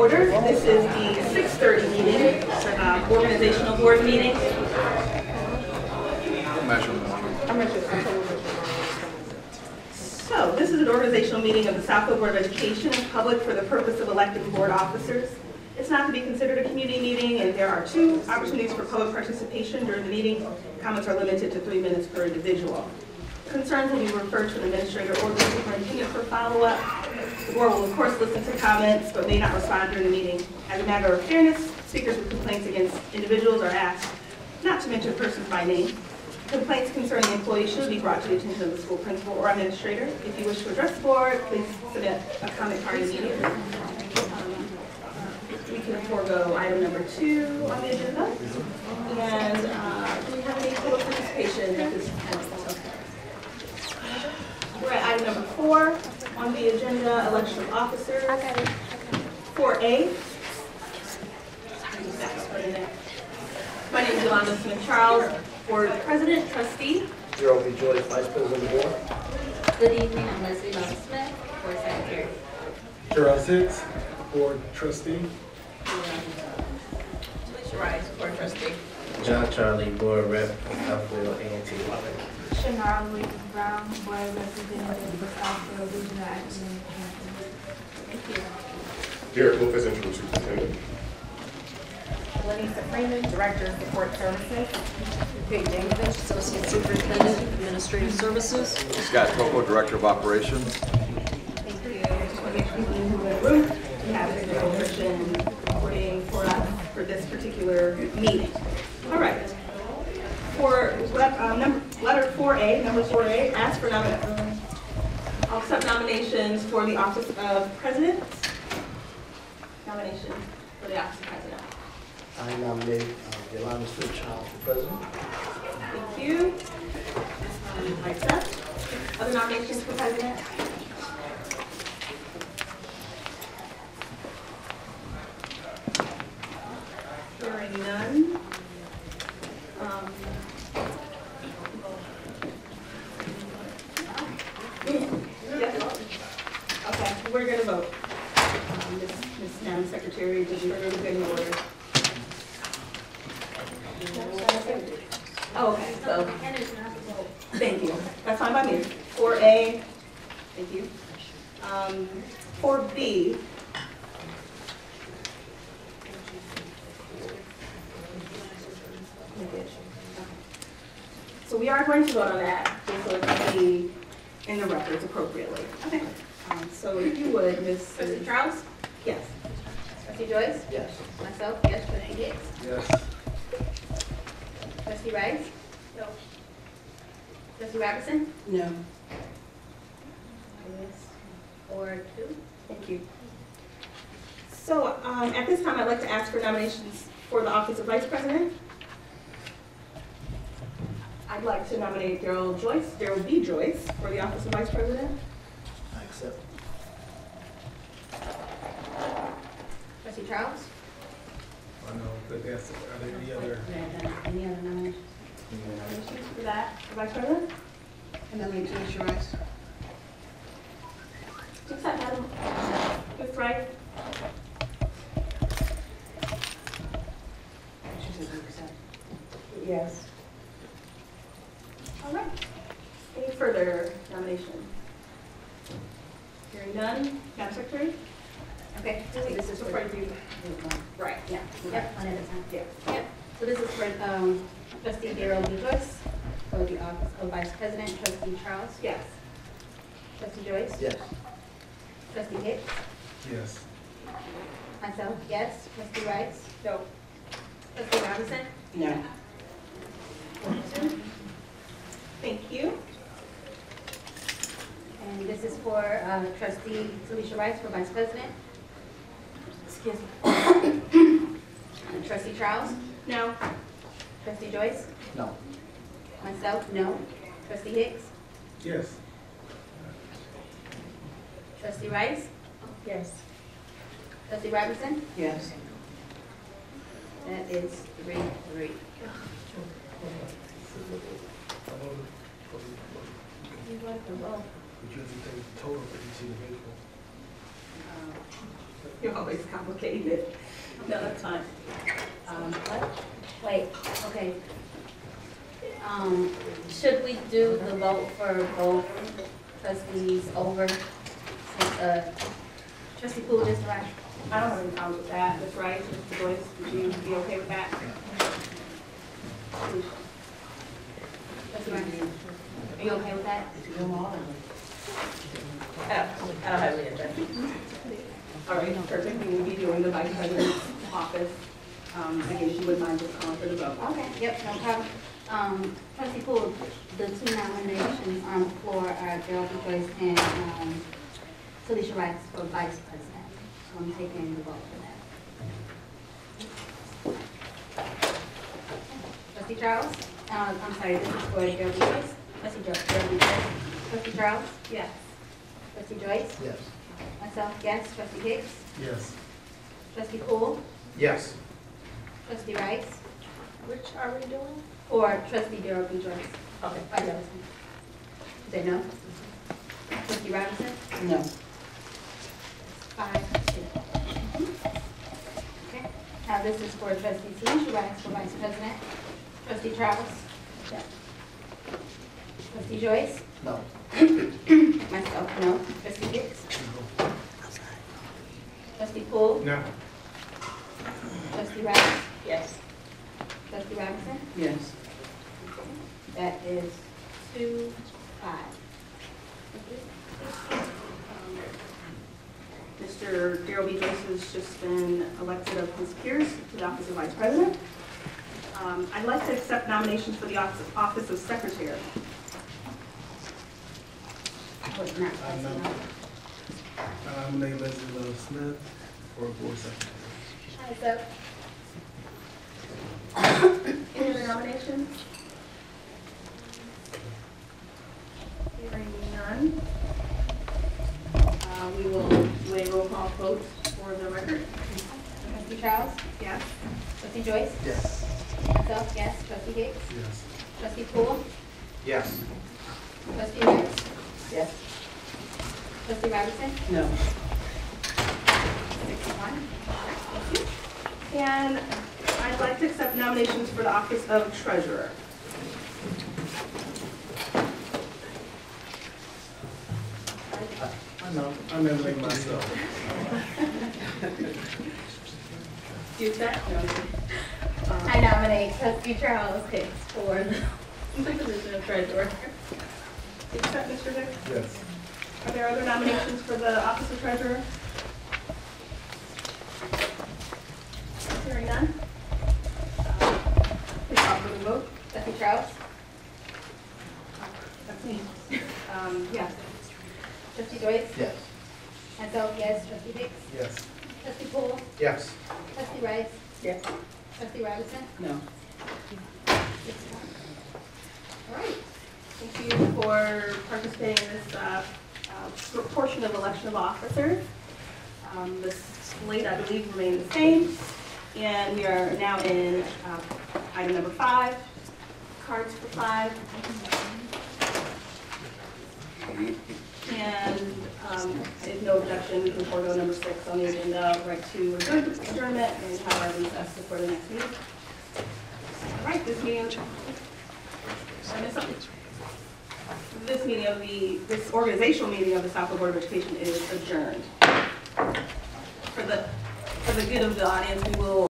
order. This is the 6:30 meeting, organizational board meeting. So this is an organizational meeting of the Southfield Board of Education in public for the purpose of electing board officers. It's not to be considered a community meeting, and there are 2 opportunities for public participation during the meeting. Comments are limited to 3 minutes per individual. Concerns will be referred to an administrator or the superintendent for follow-up. The board will of course listen to comments, but may not respond during the meeting. As a matter of fairness, speakers with complaints against individuals are asked not to mention persons by name. Complaints concerning employees should be brought to the attention of the school principal or administrator. If you wish to address the board, please submit a comment card immediately. We can forego item number 2 on the agenda. And do we have any public participation at this point? We're at item number 4 on the agenda, election of officers. 4A. My name is Yolanda Smith-Charles, Board President, Trustee. Gerald B. Joyce, Vice President of the Board. Good evening, I'm Leslie Love Smith, Board Secretary. Gerald Hicks, Board Trustee. Alicia Rice, Board Trustee. John Charlie, Board Rep, Southfield A&T. Shanara Louise Brown, Board Representative for Southfield Regional Academic Campus. Thank you. Derek Wolf as interim superintendent. Lenisa Freeman, Director of Support Services. Kate Dankovich, Associate Superintendent, Administrative Services. Scott Coco, Director of Operations. Thank you. Just want to get people in the room to have the description reporting for us for this particular meeting. All right. For letter 4A, number 4A, ask for nominations. I'll accept nominations for the office of president. Nomination for the office of president. I nominate Yolanda Smith-Charles for president. Thank you. I accept. Other nominations for president? Hearing none. Yes. Okay, we're going to vote. Madam Secretary, just for the good order. Oh, okay, so, thank you. That's fine by me. 4A, thank you. 4B. So we are going to vote on that, so it can be in the records appropriately. Okay. So if you would, Ms. Trustee Charles? Yes. Trustee Joyce? Yes. Myself, yes. Trustee Hicks? Yes. Trustee Rice? No. Trustee Robertson? No. Yes. 4-2. Thank you. So at this time, I'd like to ask for nominations for the office of Vice President. I'd like to nominate Gerald B. Joyce, for the office of Vice President. I accept. Trustee Charles? I know, but that's, are there any other? Any other nominations? Nominations for that, for Vice President? And then leave Alicia Rice. Accept, Madam. Ms. Wright? She said we accept. Yes. All right. Any further nominations? Hearing none, Madam Secretary? Okay, so this is Before for, you do, right, yeah, yep, one at a time. yeah. Yep, so this is for Trustee Gerald B. Joyce, for the office of Vice President. Trustee Charles? Yes. Trustee Joyce? Yes. Trustee Hicks? Yes. Myself, yes. Trustee Rice? No. Trustee Robinson? No. Thank you. And this is for Trustee Alicia Rice for Vice President. Excuse me. Trustee Charles? No. Trustee Joyce? No. Myself, no. Trustee Hicks? Yes. Trustee Rice? Yes. Trustee Robinson? Yes. That is 3-3. Would you have to take the total for each individual? You're always complicated. No, that's fine. What? Wait, okay. Should we do the vote for both trustees over, since, trustee Poole just arrived? I don't have any problems with that. Ms. Rice, Mr. Joyce, would you be okay with that? Trustee Rice, are you okay with that? I don't have any objection. All right, perfect. We will be doing the vice president's office. Again, if you wouldn't mind just calling for the vote. Okay, yep, no problem. Trustee Poole, the two nominations on the floor are Gerald B. Joyce and Talisha Rice for vice president. So I'm taking the vote for that. Trustee Charles? I'm sorry, this is for Gerald B. Joyce. Gerald B. Joyce. Trustee Charles? Yes. Trustee Joyce? Yes. Myself, yes. Trustee Hicks? Yes. Trustee Poole? Yes. Trustee Rice? Which are we doing? Or Trustee Gerald B. Joyce? Okay. Vice President. Say no? Trustee Robinson? No. 5-2. Okay, now this is for trustee Talisha Rice for vice president. Trustee Charles? Yes. Trustee Joyce? No. Myself, no. Trustee Hicks? Trustee Poole? No. Trustee Rice? Yes. Trustee Robinson? Yes. That is 2-5. Mr. Darrell B. Joyce has just been elected of his peers to the office of vice president. I'd like to accept nominations for the office of secretary. Was not I'm not. no. I nominate Leslie Love Smith for board secretary. Any other nominations? Hearing none. We will do a roll call vote for the record. Trustee Charles? Yes. Trustee Joyce? Yes. Myself, yes. Trustee Hicks? Yes. Trustee Poole? Yes. Trustee Rice? Yes. Trustee Robinson? No. 6-1. And I'd like to accept nominations for the office of treasurer. I nominate myself. Do you accept? I nominate Trustee Charles Hicks for the position of treasurer. Do you accept, Mr. Hicks? Yes. Are there other nominations for the office of treasurer? Hearing none. Please call for the vote. Trustee Charles? That's me. Yes. Trustee Joyce? Yes. Myself, yes. Trustee Hicks? Yes. Trustee Poole? Yes. Trustee Rice? Yes. Trustee Robinson? No. 6-1. All right. Thank you for participating in this portion of election of officers. The slate, I believe, remains the same. And we are now in item number 5, cards for 5. And if no objection, we can forego number 6 on the agenda, right to adjournment and have our recess for the next meeting. All right, this meeting, this organizational meeting of the Southfield Board of Education is adjourned. For the good of the audience, we will